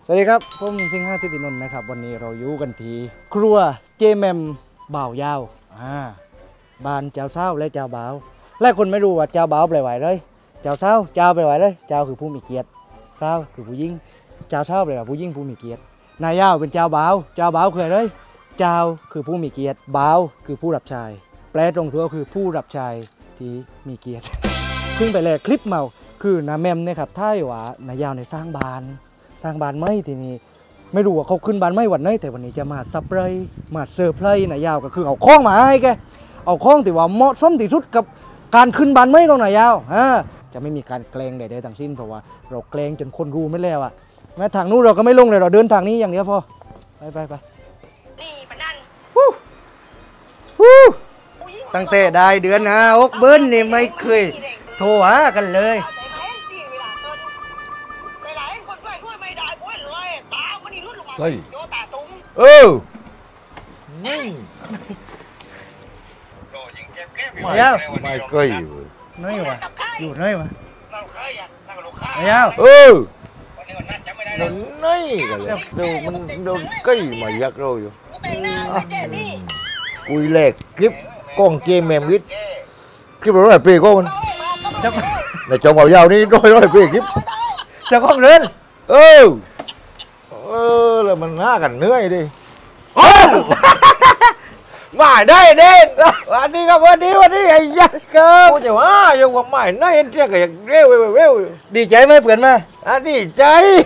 สวัสดีครับผมสิงห์สิทธินนท์นะครับวันนี้เราอยู่กันที่ครัวเจแมมบ่าวยาวบ้านเจ้าเศร้าและเจ้าบ่าวหลายคนไม่รู้ว่าเจ้าบ่าวแปลว่าอะไรเจ้าเศร้าเจ้าแปลว่าอะไรเจ้าคือผู้มีเกียรติเศร้าคือผู้หญิงเจ้าเศร้าแปลว่าผู้หญิงผู้มีเกียรตินายยาวเป็นเจ้าบ่าวเจ้าบ่าวคืออะไรเจ้าคือผู้มีเกียรติบ่าวคือผู้รับใช้แปลตรงตัวคือผู้รับใช้ที่มีเกียรติเพิ่งไปแลกคลิปเมาคือนาแมมเนี่ยครับถ้าว่านายยาวในสร้างบ้านไม่ทีนี้ไม่รู้ว่าเขาขึ้นบ้านไม่วันไหนแต่วันนี้จะมาซับไพรส์มาเซอร์ไพรส์นายยาวก็คือเอาข้องมาให้แกเอาข้องที่ว่าเหมาะสมที่สุดกับการขึ้นบ้านไม่ของนายยาวจะไม่มีการแกล้งใดๆทั้งสิ้นเพราะว่าเราแกล้งจนคนรู้ไม่แล้วอ่ะแม้ทางนู้นเราก็ไม่ลงเลยเราเดินทางนี้อย่างเดียวพอไปนี่ปนันตั้งแต่ได้เดือนอกเบิ้ลนี่ไม่เคยโทรหากันเลยเฮ้ยไม่เคยน้อยวะอยู่น้อยวะนี่กันแล้วดูมันดูใกล้มายักเราอยู่กุยแหลกคลิปกล้องเกมแมมวิทคลิปร้อยปีก็มันในจอมเอายาวนี่ร้อยปีคลิปจะกล้องเดินแล้วมันน่ากันเหนื่อยดิมาได้เด่นวันนี้ครับวันนี้ไอ้ยักษ์ครับกูจะว่าอยู่กับไม่น่าเห็นเจ้าก็อยากเร็วดีใจไหมเพื่อนมาดีใจ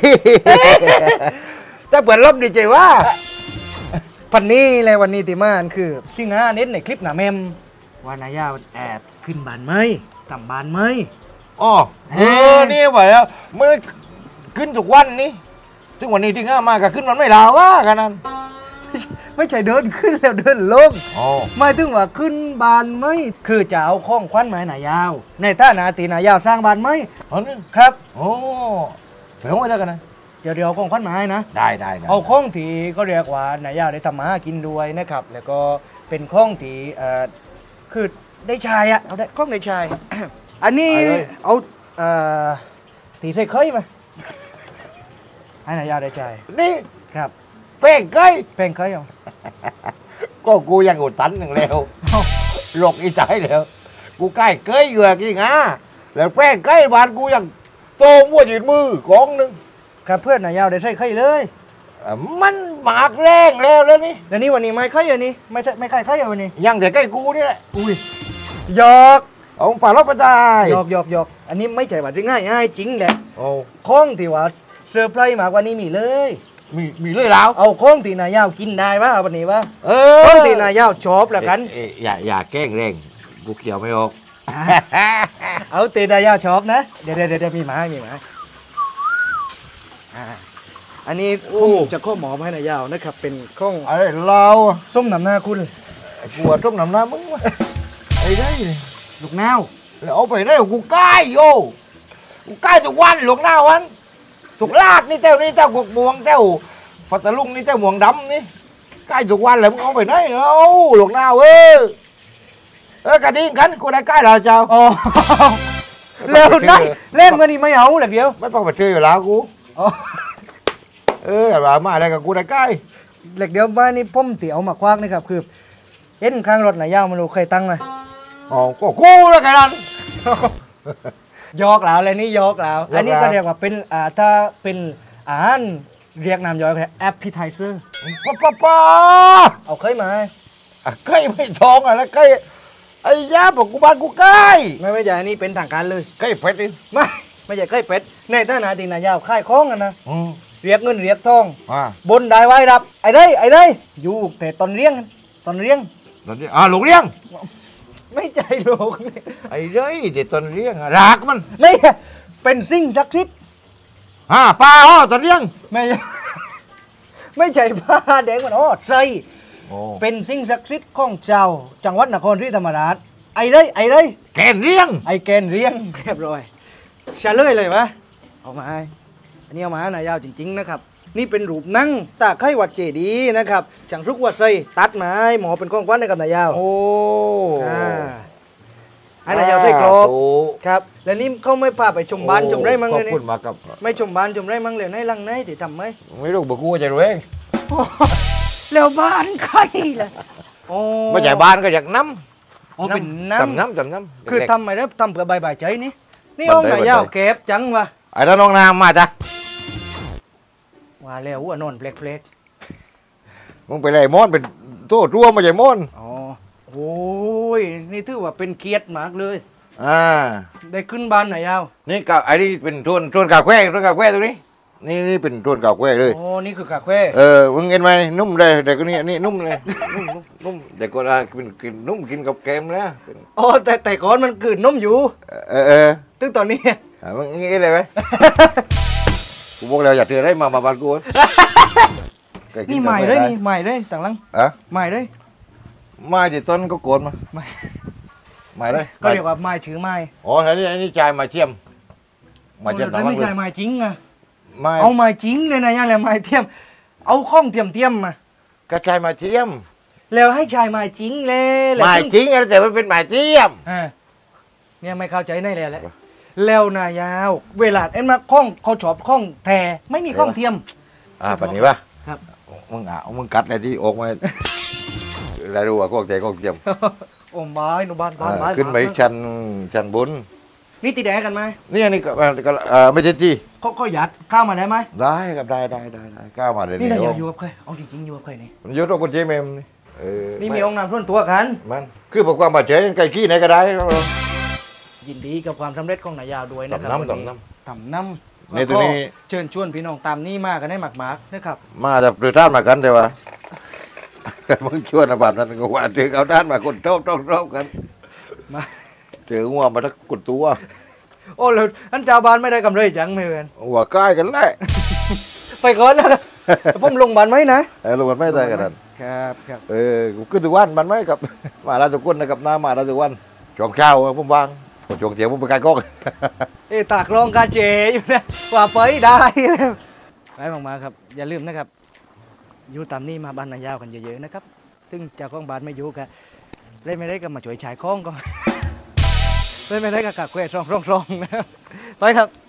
แต่เพื่อนลบดีใจว่าพันนี้เลยวันนี้ที่มาคือซิงห์เน้นในคลิปหนาเมมว่านายาแอบขึ้นบ้านไหมทำบ้านไหมนี่ว่าแล้วเมื่อขึ้นทุกวันนี้ซึ่งวันนี้ที่ง่ามาก็ขึ้นมันไม่ลาว่ากันนั้นไม่ใช่เดินขึ้นแล้วเดินลงไม่ถึงว่าขึ้นบานไม่คือจะเอาข้องควันไม้หนายาวในท่านาตีหนายาวสร้างบานไม่ครับเผื่อไว้แล้วกันนะเดี๋ยวข้องควันไม้นะได้เอาข้องที่ก็เรียกว่าหนายาวได้ทำมากินด้วยนะครับแล้วก็เป็นข้องที่คือได้ชายเอาได้ข้องได้ชาย อันนี้เอาตีใส่เคยมาให้นายยาวได้ใจนี่ครับเพ่งเคยเอาก็กูยังอุดตันหนึ่งแล้วหลอกอีใจแล้วกูใกล้เคยอยู่กี่งาแล้วเพ่งเคยบ้านกูยังโตมั่วยืนมือกองหนึ่งครับเพื่อนนายยาวได้ใช้เคยเลยมันหมากแรงแล้วนี่เดี๋ยวนี้วันนี้ไม่เคยอันนี้ไม่เคยวันนี้ยังแต่ใกล้กูนี่แหละอุ้ยหยอกเอาฝ่ารถประจายหยอกอันนี้ไม่ใช่ว่าง่ายจริงแหละข้องที่ว่าเซอร์ไพรส์มากกว่านี้มีเลยมีเลยแล้วเอาข้องตีนายาวกินได้ปะวันนี้ปะข้องตีนายาวชอบแล้วกันอย่าแกล้งแรงกูเขียวไม่ออกเอาตีนายาวชอบนะเดี๋ยวมีหมาอันนี้ผมจะข้อหมอให้นายาวนะครับเป็นข้องอะไรเราส้มหนำหน้าคุณกลัวส้มหนำหน้ามึงวะไอ้ได้ลูกแนวแล้วเอาไปได้กูใกล้กูใกล้ทุกวันลูกแนววันถูกลาดนี่เจ้ากุกม่วงเจ้าพัทลุงนี่เจ้าม่วงดำนี่ใกล้ทุกวันเลยมึงเอาไปไหนหลวงนาวกระดิ่งกันกูได้ใกล้เราเจ้าเร็วได้เล่นมันนี่ไม่เอาเลยเดียวไม่ต้องไปเจออยู่แล้วกูแบบมาอะไรกับกูได้ใกล้เหล็กเดียวมานี่พ่มเตี๋ยวมาควักนี่ครับคือเห็นข้างรถไหนยาวมาดูเคยตั้งเลยก็กูแล้วกันนั้นยอกแล้วอะไรนี่ยอกแล้วอันนี้ก็เรียกว่าเป็นถ้าเป็นอาหารเรียกนามย่อยคือแอปพิไทเซอร์ป้าเอาเคยมาเคยไม่ท้องอะไรเคยไอ้ยาบอกกูบ้านกูใกล้ไม่ใช่อันนี้เป็นทางการเลยเคยเป็ดดิไม่ใช่เคยเป็ดในท่านาตีนายาวค่ายคล้องกันนะเรียกเงินเรียกทองบนได้ไว้รับไอ้ได้อยู่แต่ตอนเลี้ยงหลงเลี้ยงไม่ใจโลกไอ้เรื่อยแต่ตอนเลี้ยงรักมันไม่เป็นสิ่งศักดิ์สิทธิ์ป้าตอนเลี้ยงไม่ใช่ป้าแดงมันใส่เป็นสิ่งศักดิ์สิทธิ์ของเจ้าจังหวัดนครศรีธรรมราชไอ้ได้แกนเลี้ยงไอ้แกนเลี้ยงเรียบร้อยเฉลยเลยปะเอามาอันนี้เอามานายาวจริงๆนะครับนี่เป็นรูปนั่งตาไข่วัดเจดีนะครับจังทุกวัดใส่ตัดไม้หมอเป็นข้องควันในกับนายยาวให้นายเอาใส่กรอบถูกครับแล้วนี่เขาไม่พาไปชมบ้านชมไร่มั้งขอเลบยนี่คุณมากครับไม่ชมบ้านชมไร่มั้งเลยในลังไหนเดี๋ยวทำไหมไม่รู้บอกกูจะรู้เองแล้วบ้านใครล่ะโอ้ไม่ใช่บ้านก็อยากน้ำอ๋อเป็นน้ำจำน้ำคือเล็กทำไมได้ทำเผื่อใบายใจนี่นี่บันไดห้องไหนยาวบันไดเก็บจังวะๆไอ้นั่นน้องน้ำมาจ้ะว่าแล้วว่านอนเพลกมึงไปเลยมอนเป็นตัวร่วมมาใหญ่มอนๆอ๋อโอ้ยนี่ถือว่าเป็นเกียรติมากเลย ได้ขึ้นบ้านไหนยาวนี่ก็ไอ้นี่เป็นต้นกาแฟตรงนี้นี่เป็นต้นกาแฟเลยโอ้นี่คือกาแฟมึงเห็นไหมนุ่มเลยแต่ก็นี่นุ่มเลยนุ่มแต่ก็เป็นกินนุ่มกินกับแกมนะเป็นโอ้แต่ก่อนมันคืนนมอยู่ ตึงตอนนี้มึงงี้เลยไหม กูบอกแล้วอย่าเตือนได้มาบ้านกูนี่ใหม่เลยนี่ใหม่เลยต่างหลังอะใหม่เลยไม่จิต้นก็โกนมาไม่ไม่เลยก็เรียกว่าใหม่ถือใหม่อ๋ออันนี้จ่ายมาเทียมมาเทียมโอ้ต่างแต่หลัไม่งเลใช่ยใหม่จริงอะไม่เอาใหม่จริงเลยนะย่าแหละใหม่เทียม เอาข้องเทียมมาก็จ่ายมาเทียมแล้วให้ชายใหม่จริงเลยแล้วไม่จริงแต่มันเป็นหมายเทียมเนี่ยไม่เข้าใจแน่เลยแหละแล้วนายาว เวลาเอ็นมาข้องเขาชอบข้องแทไม่มีข้องเทียมปันนี้ปะครับมึงกัดอะไรที่ออกมาอะไรรู้ว่าก็เทียมโอ้ไม้หนูบ้านบ้านบ้านขึ้นไปชั้นบนนี่ตีแดงกันไหมนี่อันนี้ก็ไม่ใช่ที่เขาหยัดข้ามมาได้ไหมได้ครับได้กล้ามาเลยนี่นายาวอยู่กับใครเอาจริงๆอยู่กับใครนี่มันยศคนเจมนี่นี่มีห้องน้ำส่วนตัวกันมันคือบอกความบาดเจ็บไก่ขี้ไหนก็ได้ครับผมยินดีกับความสำเร็จของนายาวด้วยนะครับต่ำน้ำวันต่ำน้ต่ำน้ำในตัวนี้แล้วก็เชิญชวนพี่น้องตามนี่มากันให้หมากๆนะครับมาจากเรือท่านมากันแต่ว่า มึงชวนอาบาดนั้นก็ว่าถึงเอาด้านมาคนโต้กันมาถึงหัวมาทักกุดตัวโอ้แล้วอันเจ้าบ้านไม่ได้กำไรจังไม่เว้นหัวใกล้กันแหละไปก่อนนะผมลงบ้านไหมนะลงกันไม่ได้กันนั่นครับกูขึ้นทุกวันมันไหมครับ มาแล้วทุกคนนะครับน้ามาแล้วทุกวันช่วงเช้าผมวางช่วงเที่ยงผมไปไกลกล้องตากลองกาเจอยู่นะกว่าไปได้แล้วไปมากๆครับ อย่าลืมนะครับอยู่ตามนี่มาบ้านนายาวกันเยอะๆนะครับ ซึ่งเจ้าของบ้านไม่อยู่กันเล่นไม่ได้ก็มาช่วยฉายคล้องก็ เล่นไม่ได้ก็กักแควร่องๆนะไปครับ